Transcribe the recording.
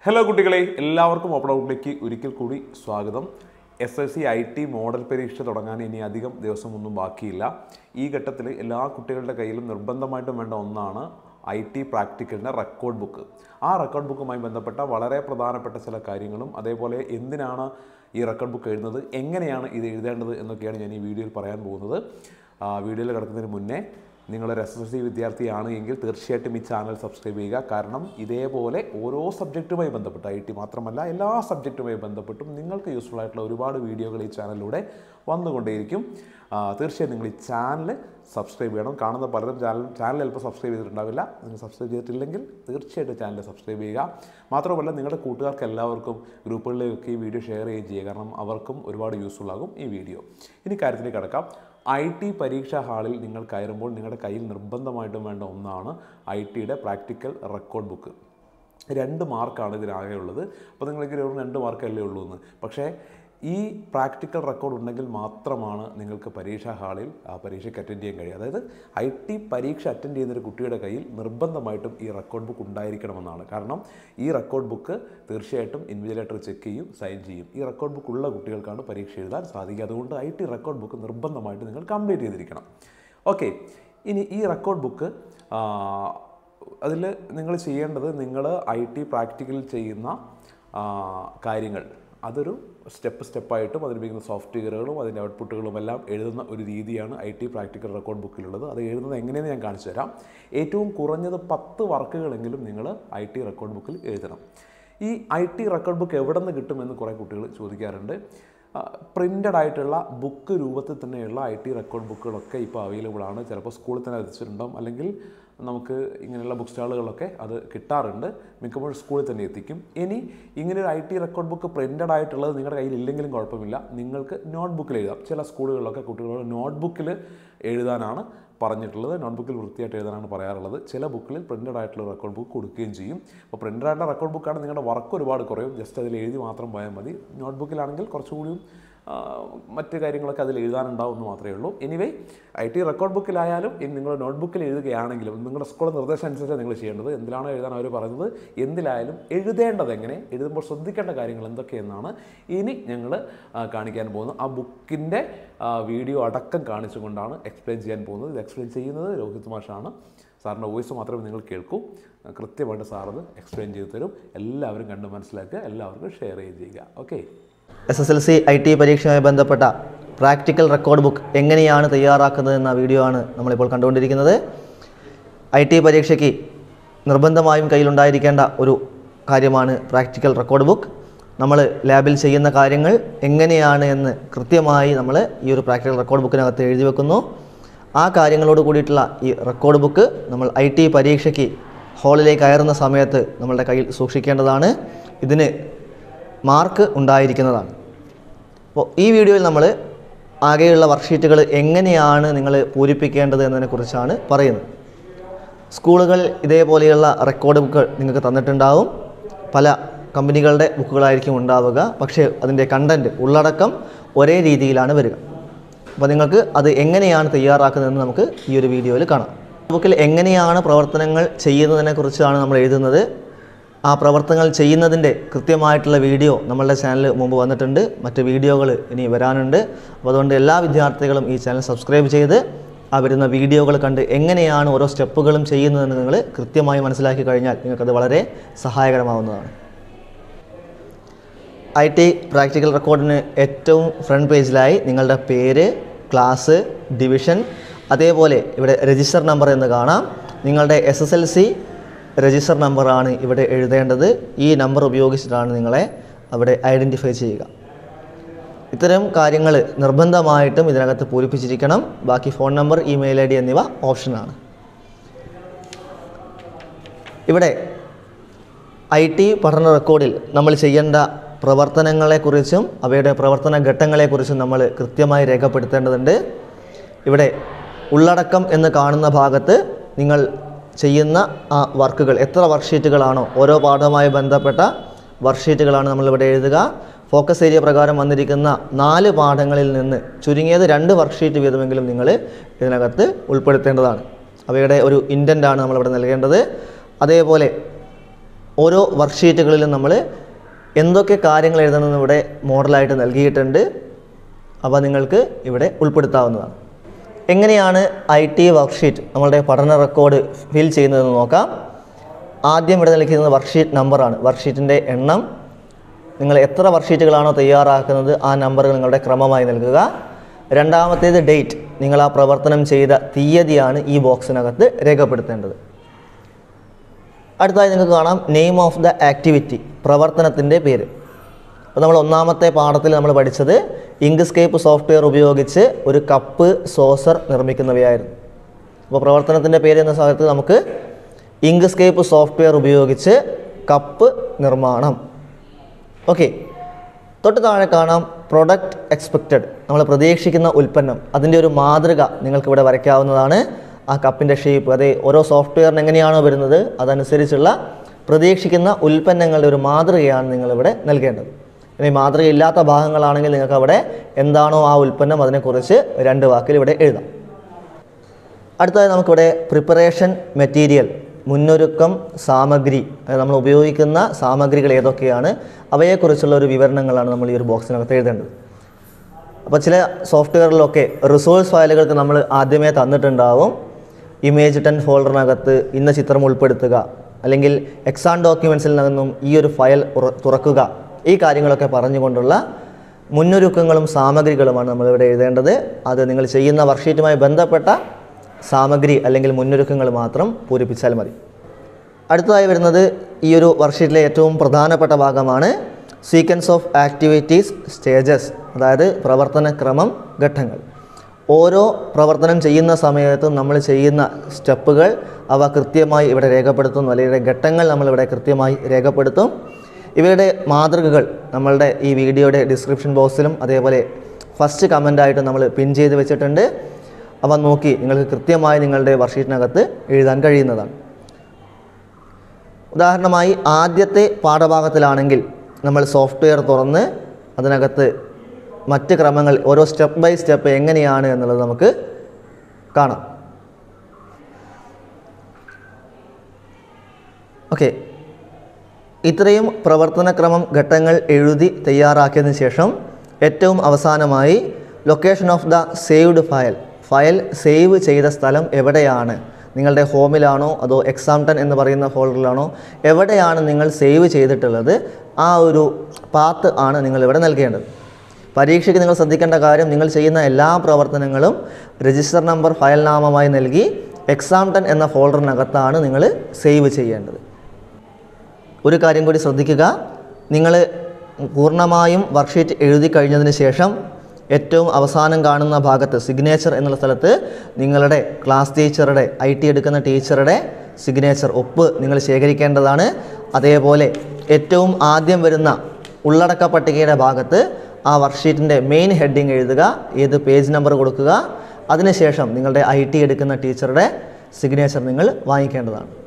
Hello കുട്ടികളെ, എല്ലാവർക്കും open ഔട്ടിലേക്ക് ഒരിക്കൽ കൂടി സ്വാഗതം. SSC IT മോഡൽ പരീക്ഷ തുടങ്ങാൻ ഇനി അധികം ദിവസമൊന്നും ബാക്കിയില്ല. ഈ ഘട്ടത്തിൽ എല്ലാ കുട്ടികളുടെ കയ്യിലും നിർബന്ധമായിട്ടും വേണ്ട ഒന്നാണ് IT പ്രാക്ടിക്കലിൻ്റെ റെക്കോർഡ് ബുക്ക്. ആ റെക്കോർഡ് ബുക്കുമായി ബന്ധപ്പെട്ട വളരെ പ്രധാനപ്പെട്ട ചില കാര്യങ്ങളും അതേപോലെ എന്തിനാണ് ഈ റെക്കോർഡ് ബുക്ക് എഴുതുന്നത്, എങ്ങനെയാണ് ഇത് എഴുതേണ്ടത് എന്നൊക്കെയാണ് ഞാൻ ഈ വീഡിയോയിൽ പറയാൻ പോകുന്നത്. വീഡിയോയിൽ കിടക്കുന്നതിന് മുന്നേ നിങ്ങളൊരു SSC വിദ്യാർത്ഥിയാണ് എങ്കിൽ തീർച്ചയായിട്ടും ഈ ചാനൽ സബ്സ്ക്രൈബ് ചെയ്യുക. കാരണം ഇതേപോലെ ഓരോ സബ്ജക്റ്റുമായി ബന്ധപ്പെട്ട് IT മാത്രമല്ല എല്ലാ സബ്ജക്റ്റുമായി ബന്ധപ്പെട്ടും നിങ്ങൾക്ക് യൂസ്ഫുൾ ആയിട്ടുള്ള ഒരുപാട് വീഡിയോകൾ ഈ ചാനലിലൂടെ വന്നുകൊണ്ടേയിരിക്കും. തീർച്ചയായും നിങ്ങൾ ഈ ചാനൽ സബ്സ്ക്രൈബ് ചെയ്യണം. കാണുന്ന പലരും ചാനൽ ചിലപ്പോൾ സബ്സ്ക്രൈബ് ചെയ്തിട്ടുണ്ടാവില്ല. നിങ്ങൾ സബ്സ്ക്രൈബ് ചെയ്തിട്ടില്ലെങ്കിൽ തീർച്ചയായിട്ടും ചാനൽ സബ്സ്ക്രൈബ് ചെയ്യുക. മാത്രമല്ല നിങ്ങളുടെ കൂട്ടുകാർക്ക് എല്ലാവർക്കും ഗ്രൂപ്പുകളിലേക്കൊക്കെ ഈ വീഡിയോ ഷെയർ ചെയ്യുകയും ചെയ്യുക. കാരണം അവർക്കും ഒരുപാട് യൂസ്ഫുൾ ആകും ഈ വീഡിയോ. ഇനി കാര്യത്തിലേക്ക് കടക്കാം. IT പരീക്ഷാ ഹാളിൽ നിങ്ങൾ കയറുമ്പോൾ നിങ്ങളുടെ കയ്യിൽ നിർബന്ധമായിട്ടും വേണ്ട ഒന്നാണ് ITയുടെ പ്രാക്ടിക്കൽ റെക്കോർഡ് ബുക്ക്. 2 മാർക്കാണ് ഇതിനാകെ ഉള്ളത്. അപ്പോൾ നിങ്ങൾക്ക് 2 മാർക്കല്ലേ ഉള്ളൂ എന്ന്. പക്ഷേ ഈ പ്രാക്ടിക്കൽ റെക്കോർഡ് ഉണ്ടെങ്കിൽ മാത്രമാണ് നിങ്ങൾക്ക് പരീക്ഷാ ഹാളിൽ ആ പരീക്ഷയ്ക്ക് അറ്റൻഡ് ചെയ്യാൻ കഴിയും. അതായത് IT പരീക്ഷ അറ്റൻഡ് ചെയ്യുന്നൊരു കുട്ടിയുടെ കയ്യിൽ നിർബന്ധമായിട്ടും ഈ റെക്കോർഡ് ബുക്ക് ഉണ്ടായിരിക്കണമെന്നാണ്. കാരണം ഈ റെക്കോർഡ് ബുക്ക് തീർച്ചയായിട്ടും ഇൻവിജിലേറ്റർ ചെക്ക് ചെയ്യും, സൈൻ ചെയ്യും. ഈ റെക്കോർഡ് ബുക്ക് ഉള്ള കുട്ടികൾക്കാണ് പരീക്ഷ എഴുതാൻ സാധിക്കുക. അതുകൊണ്ട് IT റെക്കോർഡ് ബുക്ക് നിർബന്ധമായിട്ട് നിങ്ങൾ കംപ്ലീറ്റ് ചെയ്തിരിക്കണം. ഓക്കെ, ഇനി ഈ റെക്കോർഡ് ബുക്ക് അതിൽ നിങ്ങൾ ചെയ്യേണ്ടത്, നിങ്ങൾ IT പ്രാക്ടിക്കലിൽ ചെയ്യുന്ന കാര്യങ്ങൾ അതൊരു സ്റ്റെപ്പായിട്ടും അതിനുപയോഗിക്കുന്ന സോഫ്റ്റ്വെയറുകളും അതിൻ്റെ ഔട്ട്പുട്ടുകളും എല്ലാം എഴുതുന്ന ഒരു രീതിയാണ് IT പ്രാക്ടിക്കൽ റെക്കോർഡ് ബുക്കിലുള്ളത്. അത് എഴുതുന്നത് എങ്ങനെയെന്ന് ഞാൻ കാണിച്ചു തരാം. ഏറ്റവും കുറഞ്ഞത് 10 വർക്കുകളെങ്കിലും നിങ്ങൾ IT റെക്കോർഡ് ബുക്കിൽ എഴുതണം. ഈ IT റെക്കോർഡ് ബുക്ക് എവിടെ നിന്ന് കിട്ടുമെന്ന് കുറേ കുട്ടികൾ ചോദിക്കാറുണ്ട്. പ്രിൻ്റഡ് ആയിട്ടുള്ള ബുക്ക് രൂപത്തിൽ തന്നെയുള്ള IT റെക്കോർഡ് ബുക്കുകളൊക്കെ ഇപ്പോൾ അവൈലബിൾ ആണ്. ചിലപ്പോൾ സ്കൂളിൽ തന്നെ എത്തിച്ചിട്ടുണ്ടാകും, അല്ലെങ്കിൽ നമുക്ക് ഇങ്ങനെയുള്ള ബുക്ക് സ്റ്റാളുകളിലൊക്കെ അത് കിട്ടാറുണ്ട്. മിക്കപ്പോഴും സ്കൂളിൽ തന്നെ എത്തിക്കും. ഇനി ഇങ്ങനെ ഒരു IT റെക്കോർഡ് ബുക്ക് പ്രിൻ്റഡ് ആയിട്ടുള്ളത് നിങ്ങളുടെ കയ്യിൽ ഇല്ലെങ്കിലും കുഴപ്പമില്ല, നിങ്ങൾക്ക് നോട്ട്ബുക്കിൽ എഴുതാം. ചില സ്കൂളുകളിലൊക്കെ കുട്ടികളോട് നോട്ട്ബുക്കിൽ എഴുതാനാണ് പറഞ്ഞിട്ടുള്ളത്, നോട്ട്ബുക്കിൽ വൃത്തിയായിട്ട് എഴുതാനാണ് പറയാറുള്ളത്. ചില ബുക്കിൽ പ്രിൻ്റഡ് ആയിട്ടുള്ള റെക്കോർഡ് ബുക്ക് കൊടുക്കുകയും ചെയ്യും. അപ്പോൾ പ്രിൻ്റഡ് ആയിട്ടുള്ള റെക്കോർഡ് ബുക്കാണ് നിങ്ങളുടെ വർക്ക് ഒരുപാട് കുറയും. ജസ്റ്റ് അതിൽ എഴുതി മാത്രം പോയാൽ മതി. നോട്ട്ബുക്കിലാണെങ്കിൽ കുറച്ചുകൂടിയും മറ്റ് കാര്യങ്ങളൊക്കെ അതിൽ എഴുതാനുണ്ടാവും എന്ന് മാത്രമേ ഉള്ളൂ. എനിവേ IT റെക്കോർഡ് ബുക്കിലായാലും ഇനി നിങ്ങൾ നോട്ട്ബുക്കിൽ എഴുതുകയാണെങ്കിലും നിങ്ങളുടെ സ്കൂളിലെ നിർദ്ദേശം അനുസരിച്ച് നിങ്ങൾ ചെയ്യേണ്ടത്. എന്തിലാണോ എഴുതാൻ അവർ പറയുന്നത്, എന്തിലായാലും എഴുതേണ്ടത് എങ്ങനെ, എഴുതുമ്പോൾ ശ്രദ്ധിക്കേണ്ട കാര്യങ്ങൾ എന്തൊക്കെയെന്നാണ് ഇനി ഞങ്ങൾ കാണിക്കാൻ പോകുന്നത്. ആ ബുക്കിൻ്റെ വീഡിയോ അടക്കം കാണിച്ചുകൊണ്ടാണ് എക്സ്പ്ലെയിൻ ചെയ്യാൻ പോകുന്നത്. ഇത് എക്സ്പ്ലെയിൻ ചെയ്യുന്നത് രോഹിത് മാഷാണ്. സാറിൻ്റെ വോയിസ് മാത്രമേ നിങ്ങൾ കേൾക്കൂ. കൃത്യമായിട്ട് സാറത് എക്സ്പ്ലെയിൻ ചെയ്തു തരും. എല്ലാവരും കണ്ട് മനസ്സിലാക്കുക, എല്ലാവർക്കും ഷെയർ ചെയ്യുക. ഓക്കെ, SSLC IT പരീക്ഷയുമായി ബന്ധപ്പെട്ട പ്രാക്ടിക്കൽ റെക്കോർഡ് ബുക്ക് എങ്ങനെയാണ് തയ്യാറാക്കുന്നത് എന്ന വീഡിയോ ആണ് നമ്മളിപ്പോൾ കണ്ടുകൊണ്ടിരിക്കുന്നത്. IT പരീക്ഷയ്ക്ക് നിർബന്ധമായും കയ്യിലുണ്ടായിരിക്കേണ്ട ഒരു കാര്യമാണ് പ്രാക്ടിക്കൽ റെക്കോർഡ് ബുക്ക്. നമ്മൾ ലാബിൽ ചെയ്യുന്ന കാര്യങ്ങൾ എങ്ങനെയാണ് എന്ന് കൃത്യമായി നമ്മൾ ഈ ഒരു പ്രാക്ടിക്കൽ റെക്കോർഡ് ബുക്കിനകത്ത് എഴുതി വെക്കുന്നു. ആ കാര്യങ്ങളോട് കൂടിയിട്ടുള്ള ഈ റെക്കോർഡ് ബുക്ക് നമ്മൾ IT പരീക്ഷയ്ക്ക് ഹാളിലേക്ക് കയറുന്ന സമയത്ത് നമ്മളുടെ കയ്യിൽ സൂക്ഷിക്കേണ്ടതാണ്. ഇതിന് മാർക്ക് ഉണ്ടായിരിക്കുന്നതാണ്. അപ്പോൾ ഈ വീഡിയോയിൽ നമ്മൾ ആകെയുള്ള വർക്ക്ഷീറ്റുകൾ എങ്ങനെയാണ് നിങ്ങൾ പൂരിപ്പിക്കേണ്ടത് എന്നതിനെക്കുറിച്ചാണ് പറയുന്നത്. സ്കൂളുകൾ ഇതേപോലെയുള്ള റെക്കോർഡ് ബുക്ക് നിങ്ങൾക്ക് തന്നിട്ടുണ്ടാവും. പല കമ്പനികളുടെ ബുക്കുകളായിരിക്കും ഉണ്ടാവുക, പക്ഷേ അതിൻ്റെ കണ്ടൻറ്റ്, ഉള്ളടക്കം ഒരേ രീതിയിലാണ് വരിക. അപ്പോൾ നിങ്ങൾക്ക് അത് എങ്ങനെയാണ് തയ്യാറാക്കുന്നതെന്ന് നമുക്ക് ഈ ഒരു വീഡിയോയിൽ കാണാം. ബുക്കിൽ എങ്ങനെയാണ് പ്രവർത്തനങ്ങൾ ചെയ്യുന്നതിനെക്കുറിച്ചാണ് നമ്മൾ എഴുതുന്നത്. ആ പ്രവർത്തനങ്ങൾ ചെയ്യുന്നതിൻ്റെ കൃത്യമായിട്ടുള്ള വീഡിയോ നമ്മളുടെ ചാനലിൽ മുമ്പ് വന്നിട്ടുണ്ട്. മറ്റ് വീഡിയോകൾ ഇനി വരാനുണ്ട്. അപ്പോൾ അതുകൊണ്ട് എല്ലാ വിദ്യാർത്ഥികളും ഈ ചാനൽ സബ്സ്ക്രൈബ് ചെയ്ത് ആ വരുന്ന വീഡിയോകൾ കണ്ട് എങ്ങനെയാണ് ഓരോ സ്റ്റെപ്പുകളും ചെയ്യുന്നതെന്ന് നിങ്ങൾ കൃത്യമായി മനസ്സിലാക്കി കഴിഞ്ഞാൽ നിങ്ങൾക്കത് വളരെ സഹായകരമാവുന്നതാണ്. IT പ്രാക്ടിക്കൽ റെക്കോർഡിന് ഏറ്റവും ഫ്രണ്ട് പേജിലായി നിങ്ങളുടെ പേര്, ക്ലാസ്, ഡിവിഷൻ, അതേപോലെ ഇവിടെ രജിസ്റ്റർ നമ്പർ എന്ന് കാണാം. നിങ്ങളുടെ SSLC രജിസ്റ്റർ നമ്പറാണ് ഇവിടെ എഴുതേണ്ടത്. ഈ നമ്പർ ഉപയോഗിച്ചിട്ടാണ് നിങ്ങളെ അവിടെ ഐഡൻറ്റിഫൈ ചെയ്യുക. ഇത്തരം കാര്യങ്ങൾ നിർബന്ധമായിട്ടും ഇതിനകത്ത് പൂരിപ്പിച്ചിരിക്കണം. ബാക്കി ഫോൺ നമ്പർ, ഇമെയിൽ ID എന്നിവ ഓപ്ഷനാണ്. ഇവിടെ IT പഠന റെക്കോർഡിൽ നമ്മൾ ചെയ്യേണ്ട പ്രവർത്തനങ്ങളെക്കുറിച്ചും അവയുടെ പ്രവർത്തന ഘട്ടങ്ങളെക്കുറിച്ചും നമ്മൾ കൃത്യമായി രേഖപ്പെടുത്തേണ്ടതുണ്ട്. ഇവിടെ ഉള്ളടക്കം എന്ന് കാണുന്ന ഭാഗത്ത് നിങ്ങൾ ചെയ്യുന്ന ആ വർക്കുകൾ, എത്ര വർക്ക്ഷീറ്റുകളാണോ, ഓരോ പാഠവുമായി ബന്ധപ്പെട്ട വർക്ക്ഷീറ്റുകളാണ് നമ്മളിവിടെ എഴുതുക. ഫോക്കസ് ഏരിയ പ്രകാരം വന്നിരിക്കുന്ന 4 പാഠങ്ങളിൽ നിന്ന് ചുരുങ്ങിയത് 2 വർക്ക്ഷീറ്റ് വീതമെങ്കിലും നിങ്ങൾ ഇതിനകത്ത് ഉൾപ്പെടുത്തേണ്ടതാണ്. അവയുടെ ഒരു ഇൻറ്റൻ്റാണ് നമ്മളിവിടെ നൽകേണ്ടത്. അതേപോലെ ഓരോ വർക്ക്ഷീറ്റുകളിലും നമ്മൾ എന്തൊക്കെ കാര്യങ്ങൾ എഴുതണമെന്ന് ഇവിടെ മോഡലായിട്ട് നൽകിയിട്ടുണ്ട്. അപ്പോൾ നിങ്ങൾക്ക് ഇവിടെ ഉൾപ്പെടുത്താവുന്നതാണ്. എങ്ങനെയാണ് IT വർക്ക്ഷീറ്റ് നമ്മളുടെ പഠന റെക്കോർഡ് ഫിൽ ചെയ്യുന്നതെന്ന് നോക്കാം. ആദ്യം ഇവിടെ നൽകിയിരുന്നത് വർക്ക്ഷീറ്റ് നമ്പറാണ്. വർക്ക്ഷീറ്റിൻ്റെ എണ്ണം, നിങ്ങൾ എത്ര വർക്ക്ഷീറ്റുകളാണോ തയ്യാറാക്കുന്നത് ആ നമ്പറുകൾ നിങ്ങളുടെ ക്രമമായി നൽകുക. രണ്ടാമത്തേത് ഡേറ്റ്, നിങ്ങൾ ആ പ്രവർത്തനം ചെയ്ത തീയതിയാണ് ഈ ബോക്സിനകത്ത് രേഖപ്പെടുത്തേണ്ടത്. അടുത്തതായി നിങ്ങൾക്ക് കാണാം നെയിം ഓഫ് ദ ആക്ടിവിറ്റി, പ്രവർത്തനത്തിൻ്റെ പേര്. അപ്പോൾ നമ്മൾ ഒന്നാമത്തെ പാഠത്തിൽ നമ്മൾ പഠിച്ചത് ഇങ്ക്സ്കേപ്പ് സോഫ്റ്റ്വെയർ ഉപയോഗിച്ച് ഒരു കപ്പ് സോസർ നിർമ്മിക്കുന്നവയായിരുന്നു. അപ്പോൾ പ്രവർത്തനത്തിൻ്റെ പേര് എന്ന സ്ഥലത്ത് നമുക്ക് ഇങ്ക്സ്കേപ്പ് സോഫ്റ്റ്വെയർ ഉപയോഗിച്ച് കപ്പ് നിർമ്മാണം. ഓക്കെ, തൊട്ട് താഴെ കാണാം പ്രൊഡക്റ്റ് എക്സ്പെക്റ്റഡ്, നമ്മൾ പ്രതീക്ഷിക്കുന്ന ഉൽപ്പന്നം, അതിൻ്റെ ഒരു മാതൃക നിങ്ങൾക്കിവിടെ വരയ്ക്കാവുന്നതാണ്. ആ കപ്പിൻ്റെ ഷേപ്പ്, അതേ ഓരോ സോഫ്റ്റ്വെയറിന് എങ്ങനെയാണോ വരുന്നത് അതനുസരിച്ചുള്ള പ്രതീക്ഷിക്കുന്ന ഉൽപ്പന്നങ്ങളുടെ ഒരു മാതൃകയാണ് നിങ്ങളിവിടെ നൽകേണ്ടത്. ഇനി മാതൃകയില്ലാത്ത ഭാഗങ്ങളാണെങ്കിൽ നിങ്ങൾക്ക് അവിടെ എന്താണോ ആ ഉൽപ്പന്നം അതിനെക്കുറിച്ച് 2 വാക്കിൽ ഇവിടെ എഴുതാം. അടുത്തതായി നമുക്കിവിടെ പ്രിപ്പറേഷൻ മെറ്റീരിയൽ, മുന്നൊരുക്കം സാമഗ്രി, നമ്മൾ ഉപയോഗിക്കുന്ന സാമഗ്രികൾ ഏതൊക്കെയാണ് അവയെക്കുറിച്ചുള്ള ഒരു വിവരണങ്ങളാണ് നമ്മൾ ഈ ഒരു ബോക്സിനകത്ത് എഴുതേണ്ടത്. അപ്പോൾ ചില സോഫ്റ്റ്വെയറിലൊക്കെ റിസോഴ്സ് ഫയലുകൾക്ക് നമ്മൾ ആദ്യമേ തന്നിട്ടുണ്ടാവും ഇമേജ് 10 ഫോൾഡറിനകത്ത് ഇന്ന ചിത്രം ഉൾപ്പെടുത്തുക, അല്ലെങ്കിൽ എക്സാം ഡോക്യുമെൻസിൽ നിന്നും ഈ ഒരു ഫയൽ തുറക്കുക, ഈ കാര്യങ്ങളൊക്കെ പറഞ്ഞുകൊണ്ടുള്ള മുന്നൊരുക്കങ്ങളും സാമഗ്രികളുമാണ് നമ്മളിവിടെ എഴുതേണ്ടത്. അത് നിങ്ങൾ ചെയ്യുന്ന വർക്ക്ഷീറ്റുമായി ബന്ധപ്പെട്ട സാമഗ്രി അല്ലെങ്കിൽ മുന്നൊരുക്കങ്ങൾ മാത്രം പൂരിപ്പിച്ചാൽ മതി. അടുത്തതായി വരുന്നത് ഈ ഒരു വർക്ക്ഷീറ്റിലെ ഏറ്റവും പ്രധാനപ്പെട്ട ഭാഗമാണ് സീക്വൻസ് ഓഫ് ആക്ടിവിറ്റീസ് സ്റ്റേജസ്, അതായത് പ്രവർത്തനക്രമം, ഘട്ടങ്ങൾ. ഓരോ പ്രവർത്തനം ചെയ്യുന്ന സമയത്തും നമ്മൾ ചെയ്യുന്ന സ്റ്റെപ്പുകൾ അവ കൃത്യമായി ഇവിടെ രേഖപ്പെടുത്തും, അല്ലെങ്കിൽ ഘട്ടങ്ങൾ നമ്മളിവിടെ കൃത്യമായി രേഖപ്പെടുത്തും. ഇവയുടെ മാതൃകകൾ നമ്മളുടെ ഈ വീഡിയോയുടെ ഡിസ്ക്രിപ്ഷൻ ബോക്സിലും അതേപോലെ ഫസ്റ്റ് കമൻ്റായിട്ട് നമ്മൾ പിൻ ചെയ്ത് വെച്ചിട്ടുണ്ട്. അവ നോക്കി നിങ്ങൾക്ക് കൃത്യമായി നിങ്ങളുടെ വർക്ക്ഷീറ്റിനകത്ത് എഴുതാൻ കഴിയുന്നതാണ്. ഉദാഹരണമായി ആദ്യത്തെ പാഠഭാഗത്തിലാണെങ്കിൽ നമ്മൾ സോഫ്റ്റ്വെയർ തുറന്ന് അതിനകത്ത് മറ്റ് ക്രമങ്ങൾ ഓരോ സ്റ്റെപ്പ് ബൈ സ്റ്റെപ്പ് എങ്ങനെയാണ് എന്നുള്ളത് നമുക്ക് കാണാം. ഓക്കെ, ഇത്രയും പ്രവർത്തനക്രമം ഘട്ടങ്ങൾ എഴുതി തയ്യാറാക്കിയതിന് ശേഷം ഏറ്റവും അവസാനമായി location of the saved file, file save ചെയ്ത സ്ഥലം എവിടെയാണ്, നിങ്ങളുടെ ഹോമിലാണോ അതോ എക്സാം 10 എന്ന് പറയുന്ന ഫോൾഡറിലാണോ, എവിടെയാണ് നിങ്ങൾ സേവ് ചെയ്തിട്ടുള്ളത് ആ ഒരു പാത്ത് ആണ് നിങ്ങളിവിടെ നൽകേണ്ടത്. പരീക്ഷയ്ക്ക് നിങ്ങൾ ശ്രദ്ധിക്കേണ്ട കാര്യം, നിങ്ങൾ ചെയ്യുന്ന എല്ലാ പ്രവർത്തനങ്ങളും രജിസ്റ്റർ നമ്പർ ഫയൽ നാമമായി നൽകി എക്സാം 10 എന്ന ഫോൾഡറിനകത്താണ് നിങ്ങൾ സേവ് ചെയ്യേണ്ടത്. ഒരു കാര്യം കൂടി ശ്രദ്ധിക്കുക, നിങ്ങൾ പൂർണ്ണമായും വർക്ക്ഷീറ്റ് എഴുതി കഴിഞ്ഞതിന് ശേഷം ഏറ്റവും അവസാനം കാണുന്ന ഭാഗത്ത് സിഗ്നേച്ചർ എന്നുള്ള സ്ഥലത്ത് നിങ്ങളുടെ ക്ലാസ് ടീച്ചറുടെ IT എടുക്കുന്ന ടീച്ചറുടെ സിഗ്നേച്ചർ ഒപ്പ് നിങ്ങൾ ശേഖരിക്കേണ്ടതാണ്. അതേപോലെ ഏറ്റവും ആദ്യം വരുന്ന ഉള്ളടക്ക പട്ടികയുടെ ഭാഗത്ത് ആ വർക്ക്ഷീറ്റിൻ്റെ മെയിൻ ഹെഡിങ് എഴുതുക, ഏത് പേജ് നമ്പർ കൊടുക്കുക, അതിനുശേഷം നിങ്ങളുടെ IT എടുക്കുന്ന ടീച്ചറുടെ സിഗ്നേച്ചർ നിങ്ങൾ വാങ്ങിക്കേണ്ടതാണ്.